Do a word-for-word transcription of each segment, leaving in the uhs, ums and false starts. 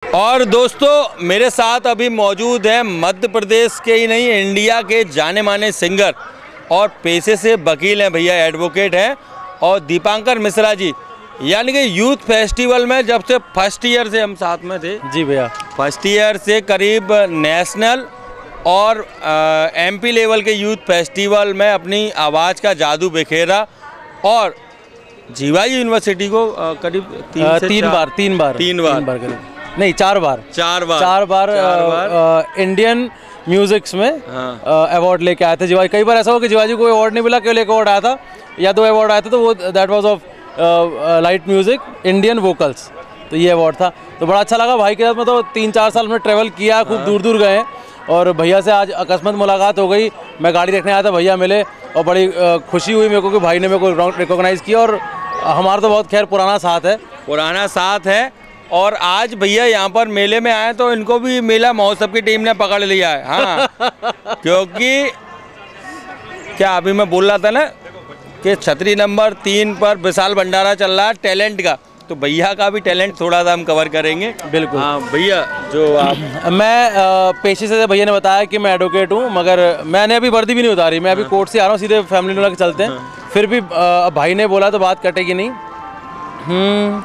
और दोस्तों मेरे साथ अभी मौजूद है मध्य प्रदेश के ही नहीं इंडिया के जाने माने सिंगर और पेशे से वकील हैं भैया, एडवोकेट हैं, और दीपांकर मिश्रा जी, यानी कि यूथ फेस्टिवल में जब से फर्स्ट ईयर से हम साथ में थे। जी भैया, फर्स्ट ईयर से करीब नेशनल और एमपी लेवल के यूथ फेस्टिवल में अपनी आवाज़ का जादू बिखेरा और जीवाई यूनिवर्सिटी को आ, करीब तीन, आ, से तीन बार तीन बार तीन बार, तीन बार करीब नहीं चार बार चार बार चार बार, चार बार इंडियन म्यूजिक्स में अवार्ड लेके आए थे जीवाजी। कई बार ऐसा हो कि जीवाजी को अवार्ड नहीं मिला, केवल एक अवार्ड आया था या दो अवार्ड आए थे, तो वो that was of light music Indian vocals, तो ये अवार्ड था। तो बड़ा अच्छा लगा भाई के साथ में, तो तीन चार साल में ट्रेवल किया, खूब दूर दूर गए और भैया से आज अकस्मात मुलाकात हो गई। मैं गाड़ी रखने आया था, भैया मिले और बड़ी खुशी हुई मेरे को कि भाई ने मेरे को रिकॉग्नाइज़ किया। और हमारा तो बहुत खैर पुराना साथ है पुराना साथ है और आज भैया यहाँ पर मेले में आए तो इनको भी मेला महोत्सव की टीम ने पकड़ लिया है। हाँ क्योंकि क्या अभी मैं बोल रहा था ना कि छतरी नंबर तीन पर विशाल भंडारा चल रहा है टैलेंट का, तो भैया का भी टैलेंट थोड़ा सा हम कवर करेंगे। बिल्कुल। हाँ भैया, जो आप मैं पेशे से भैया ने बताया कि मैं एडवोकेट हूँ, मगर मैंने अभी वर्दी भी नहीं उतारी, मैं अभी कोर्ट से आ रहा हूँ, सीधे फैमिली में चलते हैं। फिर भी भाई ने बोला तो बात कटेगी नहीं। हम्म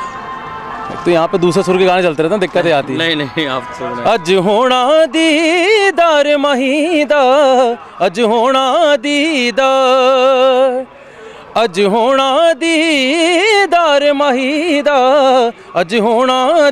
तो यहाँ पे दूसरे सुर के गाने चलते रहते हैं, दिक्कतें आती है। नहीं नहीं आप सुन अज होना दीदार महीदा, अज होना दीदार, अज होना दीदार महीदा, अज होना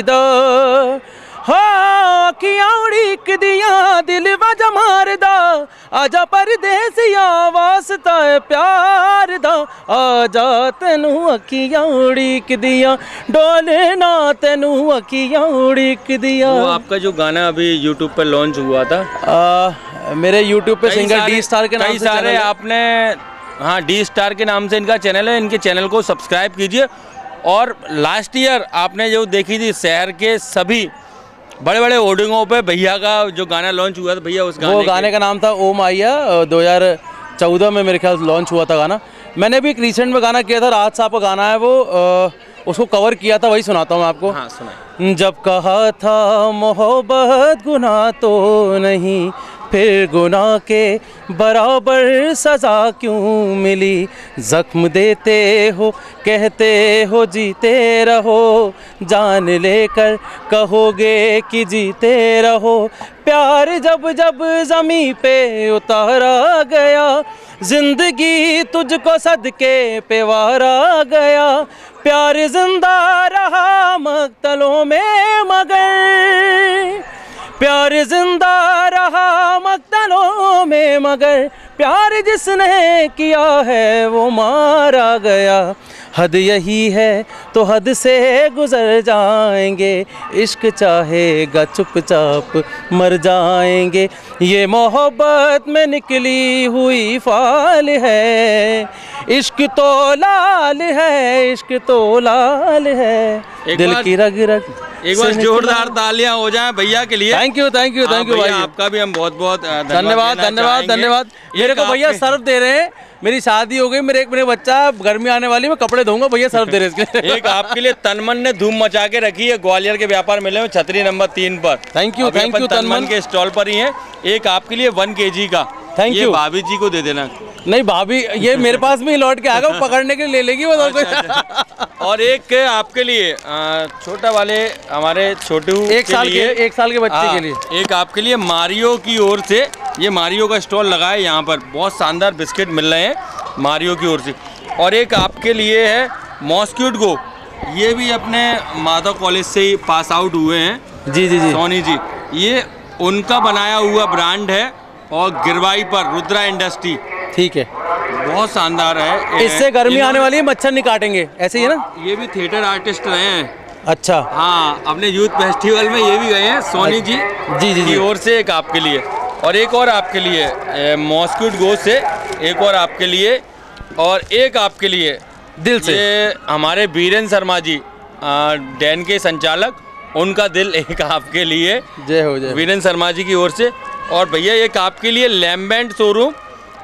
दीदार। हाँ अखियां उड़ीक दिया दिल वजा मारदा, आजा परदेसिया वास्ता प्यार दा, आजा तेनू अखियां उड़ीक दिया डोलना, तेनू अखियां उड़ीक दिया। वो आपका जो गाना अभी यूट्यूब पे लॉन्च हुआ था, आ, मेरे यूट्यूब पे सिंगर डी स्टार के नाम से सारे आपने, हाँ डी स्टार के नाम से इनका चैनल है, इनके चैनल को सब्सक्राइब कीजिए। और लास्ट ईयर आपने जो देखी थी शहर के सभी बड़े बड़े होर्डिंगों पे भैया का जो गाना लॉन्च हुआ था, भैया उस गाने वो गाने का नाम था ओ माया, दो हज़ार चौदह में मेरे ख्याल लॉन्च हुआ था गाना। मैंने भी एक रिसेंट में गाना किया था, राहत साहब का गाना है वो, आ, उसको कवर किया था, वही सुनाता हूँ मैं आपको। हाँ सुनाइए। जब कहा था मोहब्बत गुनाह तो नहीं, फिर गुनाह के बराबर सज़ा क्यों मिली, ज़ख्म देते हो कहते हो जीते रहो, जान लेकर कहोगे कि जीते रहो, प्यार जब जब ज़मीं पे उतारा गया, जिंदगी तुझको सदके पे वारा गया, प्यार जिंदा रहा मक्तलों में मगर, प्यार जिंदा रहा मक्तलों में मगर, प्यार जिसने किया है वो मारा गया, हद यही है तो हद से गुजर जाएंगे, इश्क चाहेगा चुपचाप मर जाएंगे, ये मोहब्बत में निकली हुई फाल है, इश्क तो लाल है, इश्क तो लाल है, दिल की रग रग। एक बार जोरदार तालियां हो जाएं भैया के लिए। Thank you thank you thank you भाई, आपका भी हम बहुत बहुत धन्यवाद धन्यवाद धन्यवाद। मेरे को भैया सर्व दे रहे हैं, मेरी शादी हो गई, मेरे एक मेरे बच्चा गर्मी आने वाली, मैं कपड़े धोऊंगा, भैया सर्व दे रहे हैं इसके। एक आपके लिए तनमन ने धूम मचा के रखी है ग्वालियर के व्यापार मेले में छतरी नंबर तीन पर। Thank you thank you Tanman के स्टॉल पर ही है। एक आपके लिए वन केजी का, थैंक यू, भाभी जी को दे देना। नहीं भाभी ये मेरे पास में ही लौट के आएगा, वो पकड़ने के लिए ले लेगी वो। अच्छा, अच्छा। और एक आपके लिए छोटा वाले हमारे छोटू एक साल के एक साल के बच्चे के लिए, एक आपके लिए मारियो की ओर से, ये मारियो का स्टॉल लगा है यहाँ पर, बहुत शानदार बिस्किट मिल रहे हैं मारियो की ओर से। और एक आपके लिए है मॉस्क्यूट गो, ये भी अपने माधव कॉलेज से ही पास आउट हुए हैं। जी जी जी सोनी जी, ये उनका बनाया हुआ ब्रांड है और गिरवाई पर रुद्रा इंडस्ट्री। ठीक है, बहुत शानदार है। इससे गर्मी आने वाली है, मच्छर नहीं काटेंगे, ऐसे ही है ना। ये भी थिएटर आर्टिस्ट रहे हैं। अच्छा हाँ, अपने यूथ फेस्टिवल में ये भी गए हैं। सोनी जी जी जी की ओर से एक आपके लिए और एक और आपके लिए मॉस्क्यूट गो से एक और आपके लिए और एक आपके लिए दिल से, ये हमारे वीरेंद्र शर्मा जी डैन के संचालक, उनका दिल एक आपके लिए। जय हो जय। वीरेंद्र शर्मा जी की ओर से। और भैया एक आपके लिए लैम्बेंट शोरूम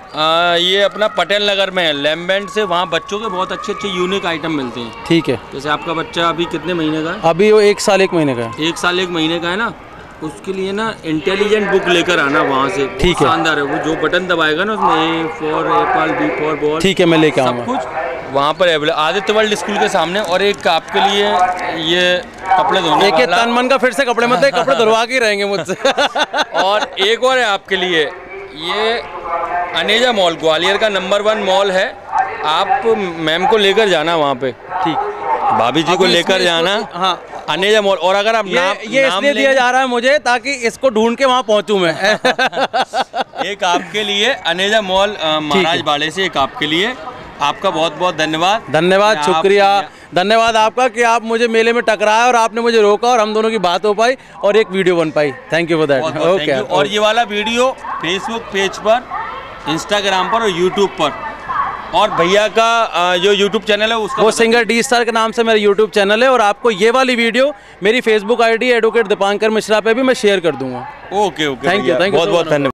आ, ये अपना पटेल नगर में है, लैम्बेंट से। वहाँ बच्चों के बहुत अच्छे अच्छे यूनिक आइटम मिलते हैं। ठीक है। जैसे आपका बच्चा अभी कितने महीने का है? अभी वो एक साल एक महीने का है। एक साल एक महीने का है ना, उसके लिए ना इंटेलिजेंट बुक लेकर आना वहाँ से। ठीक है। शानदार है वो, जो बटन दबाएगा ना उसमें A for apple, B for ball. ठीक है, मैं लेके सब आऊँगा। कुछ वहाँ पर अवेलेबल, आदित्य वर्ल्ड स्कूल के सामने। और एक आपके लिए ये कपड़े धोने एक वाला, तन मन का फिर से कपड़े मत दे, कपड़े धुलवा के ही रहेंगे मुझसे। और एक और है आपके लिए, ये अनेजा मॉल ग्वालियर का नंबर वन मॉल है। आप मैम को लेकर जाना वहाँ पे, ठीक, भाभी जी को लेकर जाना। हाँ, अनेजा मॉल। और अगर आप ये नाम ये नाम इसलिए दिया जा रहा है मुझे ताकि इसको ढूंढ के वहाँ पहुँचूँ मैं। एक आपके लिए अनेजा मॉल महाराज बाड़े से, एक आपके लिए। आपका बहुत बहुत धन्यवाद। धन्यवाद, आप- शुक्रिया, धन्यवाद आपका कि आप मुझे मेले में टकराए और आपने मुझे रोका और हम दोनों की बात हो पाई और एक वीडियो बन पाई। Thank you for that. बहुत बहुत thank you। और ये वाला वीडियो फेसबुक पेज पर, इंस्टाग्राम पर और यूट्यूब पर, और भैया का अ, जो यूट्यूब चैनल है उसका वो सिंगर डी स्टार के नाम से मेरा यूट्यूब चैनल है। और आपको ये वाली वीडियो मेरी Facebook ID advocate Deepankar Mishra पे भी मैं शेयर कर दूंगा। Okay okay, thank you, thank you, बहुत बहुत धन्यवाद।